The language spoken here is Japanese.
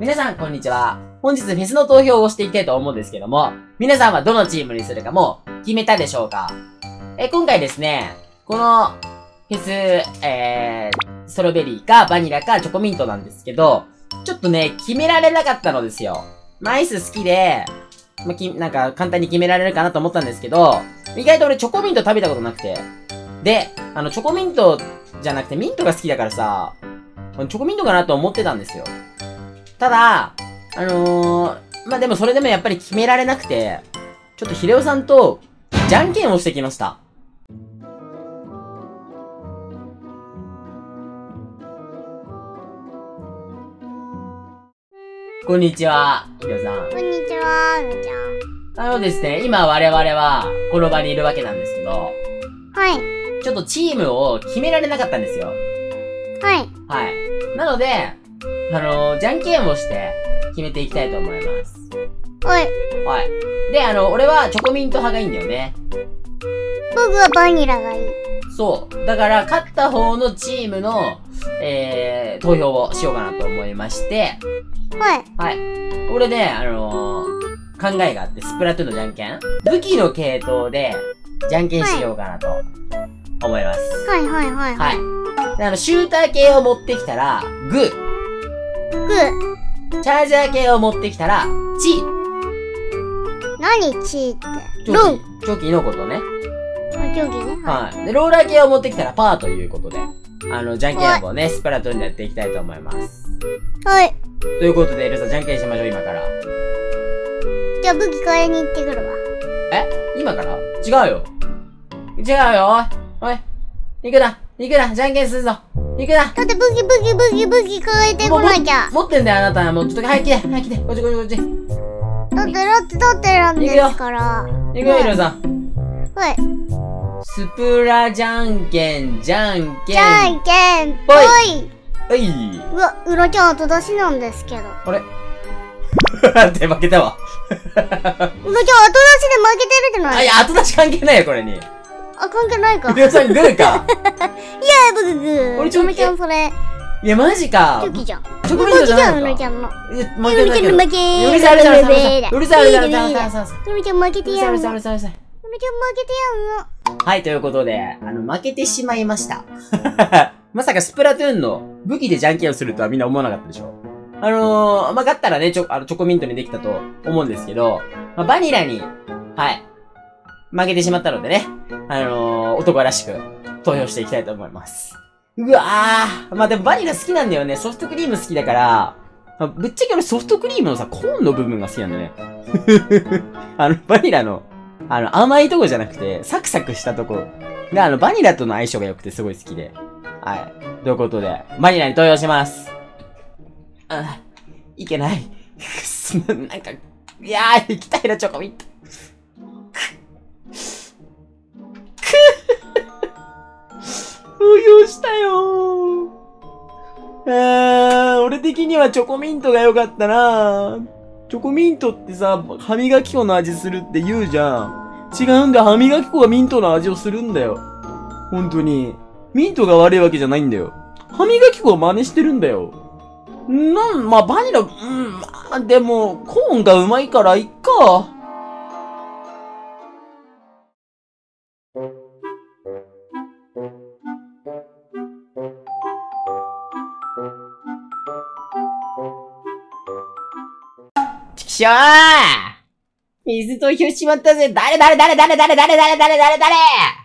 皆さん、こんにちは。本日フェスの投票をしていきたいと思うんですけども、皆さんはどのチームにするかも決めたでしょうか？今回ですね、このフェス、ストロベリーかバニラかチョコミントなんですけど、ちょっとね、決められなかったのですよ。アイス好きで、なんか簡単に決められるかなと思ったんですけど、意外と俺チョコミント食べたことなくて。で、チョコミントじゃなくてミントが好きだからさ、チョコミントかなと思ってたんですよ。ただ、でもそれでもやっぱり決められなくて、ちょっとヒレオさんと、じゃんけんをしてきました。こんにちは、ヒレオさん。 こんにちは、みちゃん。 ですね、今我々は、この場にいるわけなんですけど、 はい。 ちょっとチームを決められなかったんですよ。 はい。 はい。なので、じゃんけんをして決めていきたいと思います。 はい。 はい。で、俺はチョコミント派がいいんだよね。 僕はバニラがいい。 そう。だから、勝った方のチームの、投票をしようかなと思いまして、 はい。 はい。俺ね、考えがあって、スプラトゥーンのじゃんけん武器の系統で、じゃんけんしようかなと、思います。 はいはいはい。 はい。で、シューター系を持ってきたら、グー。 グチャージャー系を持ってきたら、チー。 何チーって。 チョキのことね。 チョキね。 はい。で、ローラー系を持ってきたらパーということで、じゃんけんをね、スプラトゥーンでやっていきたいと思います。 はい。 ということで、エルサ、じゃんけんしましょう、今から。 じゃあ武器買いに行ってくるわ。 今から違うよ。違うよ、おい。行くな、じゃんけんするぞ。行くな。 だって武器買えてこなきゃ。 持ってんだよ、あなた。もうちょっと、早く来て。こっち。 だってなんですから。 行くよ、エルサ。 はい。 スプラじゃんけん。 じゃんけんぽい。 はい。 うわ、うらちゃん後出しなんですけど。 あれって負けたわ。 うらちゃん後出しで負けてるじゃない。 いや、後出し関係ないよ、これに。 関係ないか。 皆さんグーか。 いや、僕グー。 俺チョキ。 ちゃんそれ。 いや、マジか。 チョキじゃん。 チョコミントじゃないのか。 うらちゃんの。 負けたけど。 負け。 うるさい。 うらちゃん負けてやんの。 うるさい。はい、ということで、負けてしまいました。まさかスプラトゥーンの武器でじゃんけんをするとはみんな思わなかったでしょ。勝ったらね、チョコミントにできたと思うんですけど、バニラに、はい、負けてしまったのでね、男らしく投票していきたいと思います。うわー、でもバニラ好きなんだよね。ソフトクリーム好きだから、ぶっちゃけ俺ソフトクリームのさ、コーンの部分が好きなんだよね。バニラの、甘いとこじゃなくて、サクサクしたとこが、バニラとの相性が良くてすごい好きで。はい。ということで、バニラに投票します。いけない。なんか、いやー、行きたいな、チョコミント。投票したよー。俺的にはチョコミントが良かったな。チョコミントってさ、歯磨き粉の味するって言うじゃん。違うんだよ。歯磨き粉がミントの味をするんだよ。本当に。ミントが悪いわけじゃないんだよ。歯磨き粉を真似してるんだよ。バニラ、でも、コーンがうまいからいっか。ちくしょー！水投票しまったぜ。誰